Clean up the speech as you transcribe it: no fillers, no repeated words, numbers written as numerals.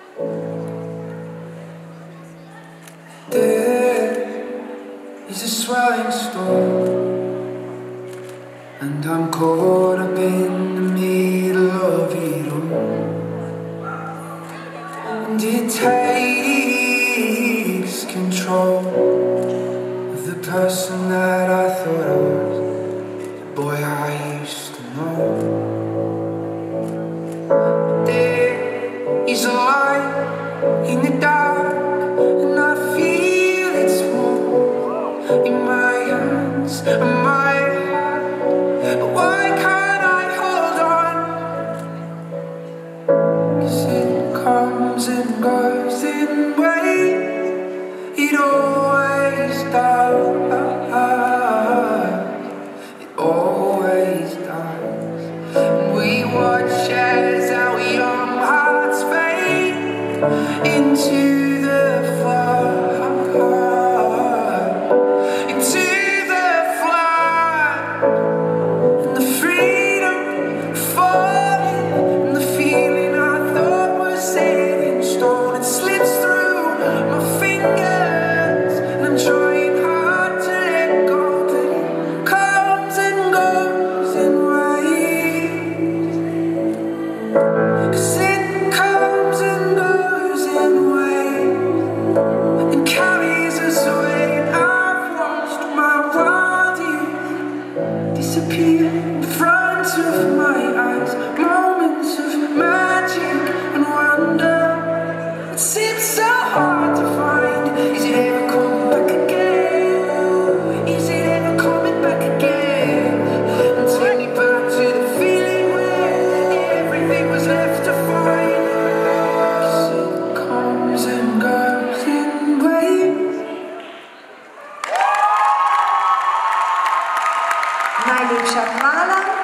There is a swelling storm, and I'm caught up in the middle of it all. And it takes control of the person that I thought I was, the boy I used to know. There is a light in the dark, and I feel it's warm in my hands and my heart. But why can't I hold on? 'Cause it comes and goes in waves. It always does. It always does. And we watch as our young hearts fade into the flood, into the flood. And the freedom falling, and the feeling I thought was set in stone, it slips through my fingers, and I'm trying hard to let go. But it comes and goes in waves. 'Cause it comes and goes in waves, and carries us away. And I've watched my wild youth disappear in front of my eyes. Moments of magic and wonder. It seems so hard to find. Is it ever coming back again? Is it ever coming back again? And take me back to the feeling where everything was left to find. 'Cause it comes and goes in waves. Najlepša hvala.